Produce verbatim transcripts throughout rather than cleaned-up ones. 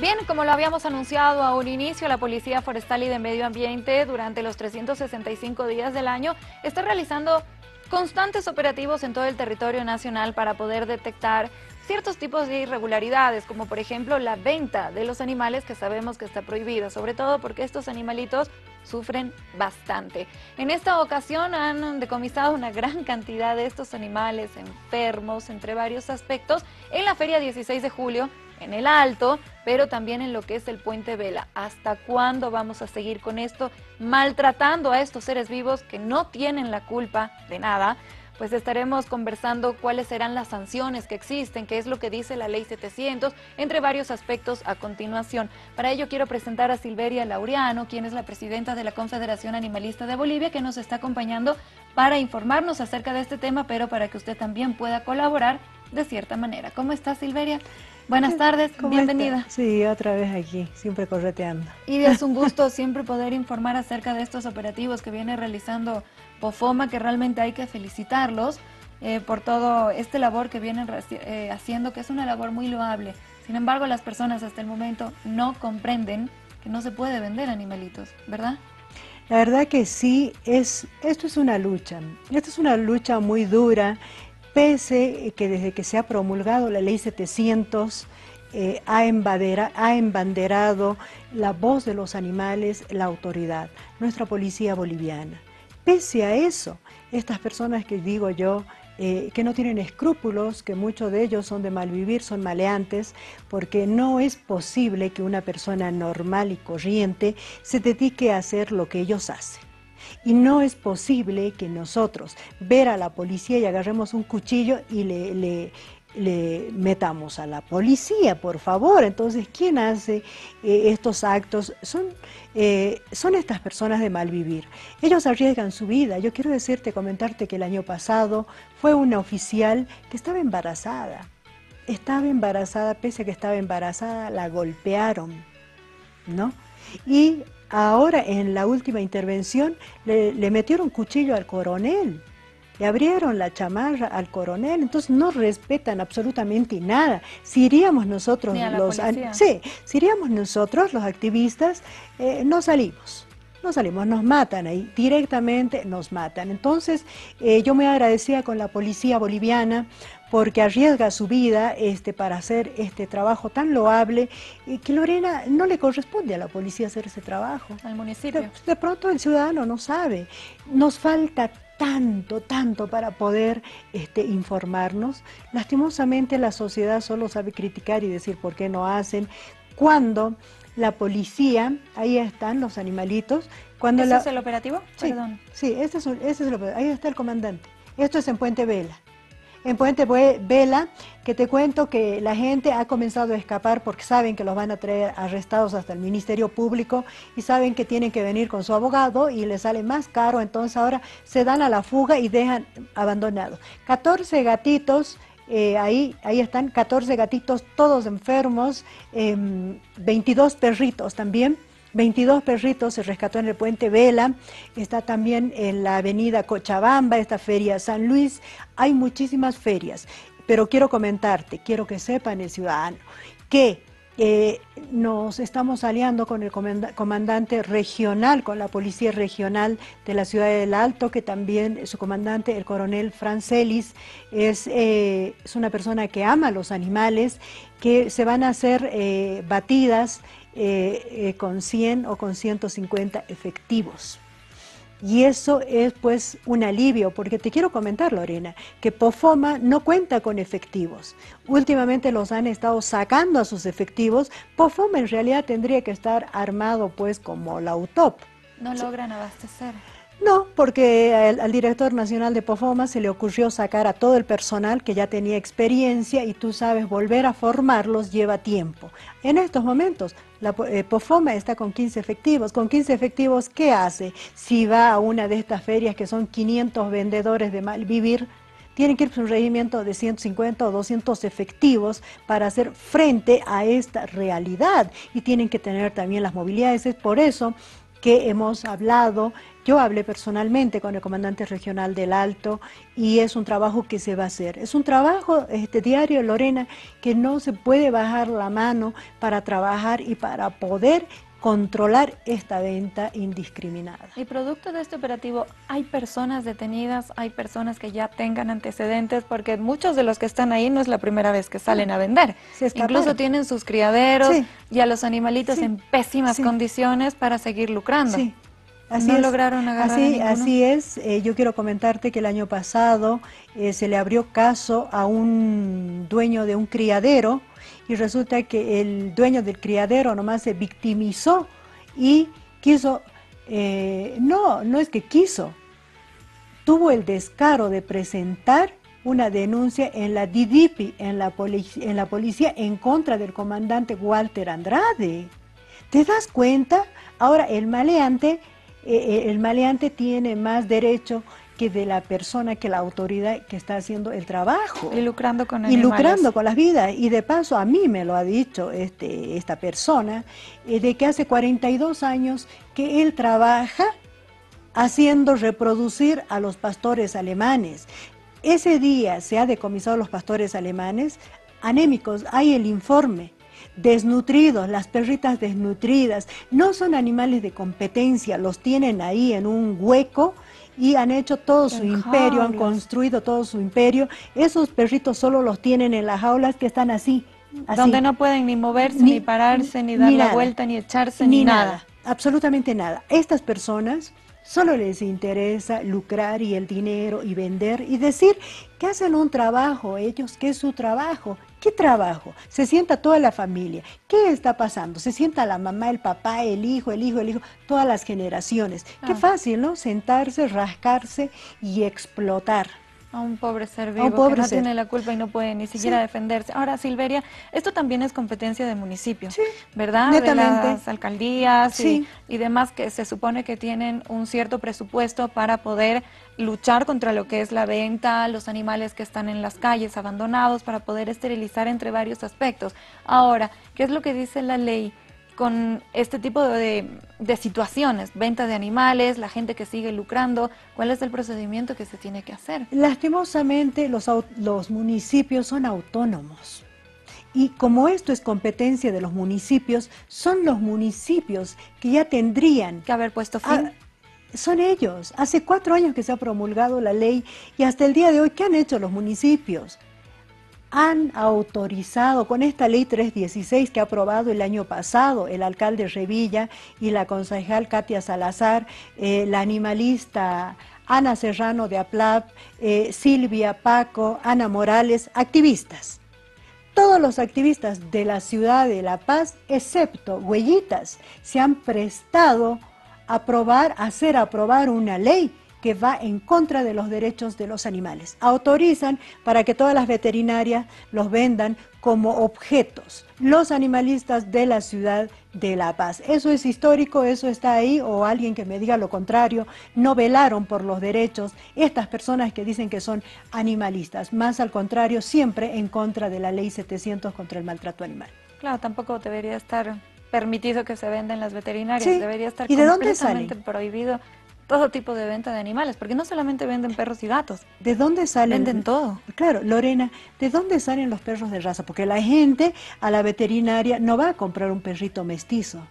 Bien, como lo habíamos anunciado a un inicio, la Policía Forestal y de Medio Ambiente durante los trescientos sesenta y cinco días del año está realizando constantes operativos en todo el territorio nacional para poder detectar ciertos tipos de irregularidades, como por ejemplo la venta de los animales, que sabemos que está prohibida, sobre todo porque estos animalitos sufren bastante. En esta ocasión han decomisado una gran cantidad de estos animales enfermos, entre varios aspectos, en la Feria dieciséis de julio, en el Alto, pero también en lo que es el Puente Vela. ¿Hasta cuándo vamos a seguir con esto, maltratando a estos seres vivos que no tienen la culpa de nada? Pues estaremos conversando cuáles serán las sanciones que existen, qué es lo que dice la ley setecientos, entre varios aspectos a continuación. Para ello quiero presentar a Silveria Laureano, quien es la presidenta de la Confederación Animalista de Bolivia, que nos está acompañando para informarnos acerca de este tema, pero para que usted también pueda colaborar de cierta manera. ¿Cómo está, Silveria? Buenas tardes, bienvenida. Está? Sí, otra vez aquí, siempre correteando. Y es un gusto siempre poder informar acerca de estos operativos que viene realizando POFOMA, que realmente hay que felicitarlos eh, por todo este labor que vienen eh, haciendo, que es una labor muy loable. Sin embargo, las personas hasta el momento no comprenden que no se puede vender animalitos, ¿verdad? La verdad que sí, es, esto es una lucha, esto es una lucha muy dura, pese que desde que se ha promulgado la ley setecientos eh, ha, embadera, ha embanderado la voz de los animales, la autoridad, nuestra policía boliviana. Pese a eso, estas personas que digo yo, eh, que no tienen escrúpulos, que muchos de ellos son de malvivir, son maleantes, porque no es posible que una persona normal y corriente se dedique a hacer lo que ellos hacen. Y no es posible que nosotros ver a la policía y agarremos un cuchillo y le, le, le metamos a la policía, por favor. Entonces, ¿quién hace eh, estos actos? Son, eh, son estas personas de malvivir. Ellos arriesgan su vida. Yo quiero decirte, comentarte que el año pasado fue una oficial que estaba embarazada. Estaba embarazada, pese a que estaba embarazada, la golpearon, ¿no? Y ahora en la última intervención le, le metieron cuchillo al coronel, le abrieron la chamarra al coronel, entonces no respetan absolutamente nada. Si iríamos nosotros, los, sí, si iríamos nosotros los activistas, eh, no salimos. No salimos, nos matan ahí, directamente nos matan. Entonces, eh, yo me agradecía con la policía boliviana porque arriesga su vida este, para hacer este trabajo tan loable y que Lorena no le corresponde a la policía hacer ese trabajo. Al municipio. De, de pronto el ciudadano no sabe. Nos falta tanto, tanto para poder este, informarnos. Lastimosamente la sociedad solo sabe criticar y decir por qué no hacen. Cuando la policía, ahí están los animalitos. Cuando ¿Ese la... es el operativo? Sí, Perdón. sí, este es, este es el operativo. Ahí está el comandante. Esto es en Puente Vela. En Puente Vela, que te cuento que la gente ha comenzado a escapar porque saben que los van a traer arrestados hasta el Ministerio Público y saben que tienen que venir con su abogado y les sale más caro, entonces ahora se dan a la fuga y dejan abandonados. catorce gatitos. Eh, ahí, ahí están catorce gatitos, todos enfermos, eh, veintidós perritos también, veintidós perritos se rescató en el Puente Vela, está también en la avenida Cochabamba, esta feria San Luis, hay muchísimas ferias, pero quiero comentarte, quiero que sepan el ciudadano, que Eh, nos estamos aliando con el comandante regional, con la policía regional de la ciudad del Alto, que también su comandante, el coronel Francelis, es, eh, es una persona que ama a los animales, que se van a hacer eh, batidas eh, eh, con cien o con ciento cincuenta efectivos. Y eso es pues un alivio, porque te quiero comentar, Lorena, que POFOMA no cuenta con efectivos. Últimamente los han estado sacando a sus efectivos. POFOMA en realidad tendría que estar armado pues como la U T O P. No logran abastecer. No, porque al, al director nacional de POFOMA se le ocurrió sacar a todo el personal que ya tenía experiencia y tú sabes, volver a formarlos lleva tiempo. En estos momentos, la eh, POFOMA está con quince efectivos. Con quince efectivos, ¿qué hace? Si va a una de estas ferias que son quinientos vendedores de malvivir, tienen que ir por un regimiento de ciento cincuenta o doscientos efectivos para hacer frente a esta realidad y tienen que tener también las movilidades. Es por eso que hemos hablado Yo hablé personalmente con el comandante regional del Alto y es un trabajo que se va a hacer. Es un trabajo este, diario, Lorena, que no se puede bajar la mano para trabajar y para poder controlar esta venta indiscriminada. Y producto de este operativo, ¿hay personas detenidas? ¿Hay personas que ya tengan antecedentes? Porque muchos de los que están ahí no es la primera vez que salen a vender. Incluso tienen sus criaderos sí. y a los animalitos sí. en pésimas sí. condiciones para seguir lucrando. Sí. Así no es. lograron agarrar así, a así es. Eh, yo quiero comentarte que el año pasado eh, se le abrió caso a un dueño de un criadero y resulta que el dueño del criadero nomás se victimizó y quiso, eh, no, no es que quiso, tuvo el descaro de presentar una denuncia en la D D P, en la, en la policía, en contra del comandante Walter Andrade. ¿Te das cuenta? Ahora el maleante, eh, el maleante tiene más derecho que de la persona, que la autoridad que está haciendo el trabajo. Y lucrando con animales. Y lucrando con las vidas. Y de paso a mí me lo ha dicho este, esta persona, eh, de que hace cuarenta y dos años que él trabaja haciendo reproducir a los pastores alemanes. Ese día se ha decomisado los pastores alemanes anémicos, hay el informe. Desnutridos, las perritas desnutridas, no son animales de competencia, los tienen ahí en un hueco y han hecho todo su imperio, han construido todo su imperio. Esos perritos solo los tienen en las jaulas que están así. así. Donde no pueden ni moverse, ni, ni pararse, ni dar ni la nada, vuelta, ni echarse, ni, ni nada. nada. Absolutamente nada. Estas personas solo les interesa lucrar y el dinero y vender y decir que hacen un trabajo ellos, que es su trabajo. ¿Qué trabajo? Se sienta toda la familia. ¿Qué está pasando? Se sienta la mamá, el papá, el hijo, el hijo, el hijo, todas las generaciones. Ah. Qué fácil, ¿no? Sentarse, rascarse y explotar. A un pobre ser vivo pobre que no ser. tiene la culpa y no puede ni siquiera sí. defenderse. Ahora, Silveria, esto también es competencia de municipios, sí. ¿verdad? Netamente. De las alcaldías sí. y, y demás que se supone que tienen un cierto presupuesto para poder luchar contra lo que es la venta, los animales que están en las calles abandonados, para poder esterilizar entre varios aspectos. Ahora, ¿qué es lo que dice la ley con este tipo de, de situaciones? Venta de animales, la gente que sigue lucrando, ¿cuál es el procedimiento que se tiene que hacer? Lastimosamente los, los municipios son autónomos y como esto es competencia de los municipios, son los municipios que ya tendrían que haber puesto fin. A, son ellos. Hace cuatro años que se ha promulgado la ley y hasta el día de hoy, ¿qué han hecho los municipios? Han autorizado con esta ley trescientos dieciséis que ha aprobado el año pasado el alcalde Revilla y la concejal Katia Salazar, eh, la animalista Ana Serrano de APLAP, eh, Silvia Paco, Ana Morales, activistas. Todos los activistas de la ciudad de La Paz, excepto Huellitas, se han prestado a aprobar, a hacer aprobar una ley que va en contra de los derechos de los animales. Autorizan para que todas las veterinarias los vendan como objetos, los animalistas de la ciudad de La Paz. Eso es histórico, eso está ahí, o alguien que me diga lo contrario, no velaron por los derechos estas personas que dicen que son animalistas, más al contrario, siempre en contra de la ley setecientos contra el maltrato animal. Claro, tampoco debería estar permitido que se venda en las veterinarias, sí. debería estar ¿Y de completamente prohibido todo tipo de venta de animales, porque no solamente venden perros y gatos. ¿De dónde salen? Venden todo. Claro, Lorena, ¿de dónde salen los perros de raza? Porque la gente a la veterinaria no va a comprar un perrito mestizo.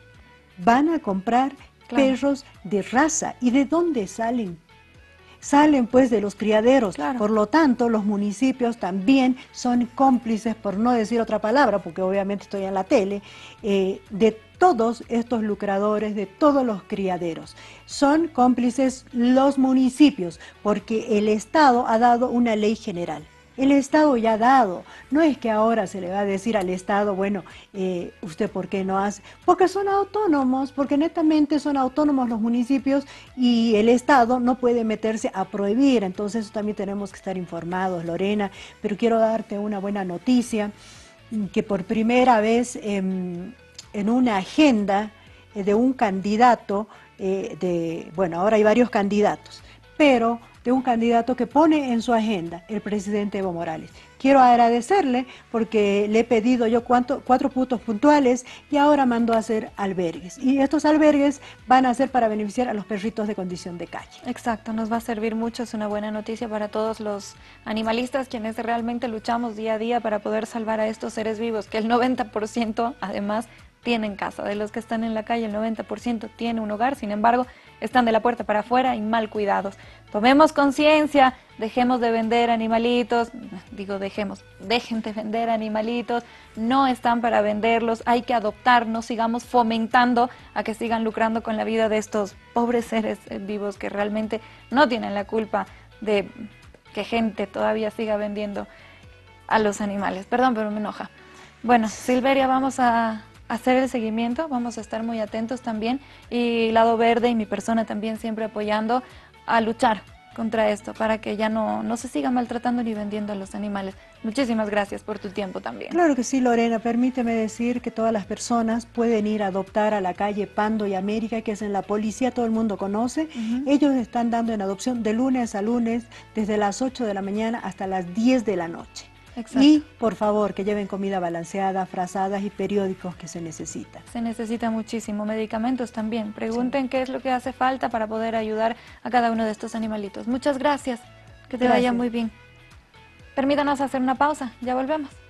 Van a comprar claro. perros de raza. ¿Y de dónde salen? Salen pues de los criaderos, claro. Por lo tanto los municipios también son cómplices, por no decir otra palabra, porque obviamente estoy en la tele, eh, de todos estos lucradores, de todos los criaderos. Son cómplices los municipios, porque el Estado ha dado una ley general. El Estado ya ha dado, no es que ahora se le va a decir al Estado, bueno, eh, ¿usted por qué no hace? Porque son autónomos, porque netamente son autónomos los municipios y el Estado no puede meterse a prohibir, entonces eso también tenemos que estar informados, Lorena, pero quiero darte una buena noticia, que por primera vez eh, en una agenda de un candidato, eh, de, bueno, ahora hay varios candidatos, pero de un candidato que pone en su agenda el presidente Evo Morales. Quiero agradecerle porque le he pedido yo cuatro, cuatro puntos puntuales y ahora mando a hacer albergues. Y estos albergues van a ser para beneficiar a los perritos de condición de calle. Exacto, nos va a servir mucho, es una buena noticia para todos los animalistas, quienes realmente luchamos día a día para poder salvar a estos seres vivos, que el noventa por ciento además tienen casa. De los que están en la calle, el noventa por ciento tiene un hogar, sin embargo, están de la puerta para afuera y mal cuidados. Tomemos conciencia, dejemos de vender animalitos, digo dejemos, dejen de vender animalitos, no están para venderlos, hay que adoptar, no sigamos fomentando a que sigan lucrando con la vida de estos pobres seres vivos que realmente no tienen la culpa de que gente todavía siga vendiendo a los animales. Perdón, pero me enoja. Bueno, Silveria, vamos a hacer el seguimiento, vamos a estar muy atentos también, y Lado Verde y mi persona también siempre apoyando a luchar contra esto, para que ya no, no se siga maltratando ni vendiendo a los animales. Muchísimas gracias por tu tiempo también. Claro que sí, Lorena. Permíteme decir que todas las personas pueden ir a adoptar a la calle Pando y América, que es en la policía, todo el mundo conoce. Uh-huh. Ellos están dando en adopción de lunes a lunes, desde las ocho de la mañana hasta las diez de la noche. Exacto. Y, por favor, que lleven comida balanceada, frazadas y periódicos que se necesitan. Se necesita muchísimo, medicamentos también. Pregunten sí. qué es lo que hace falta para poder ayudar a cada uno de estos animalitos. Muchas gracias, que te gracias. vaya muy bien. Permítanos hacer una pausa, ya volvemos.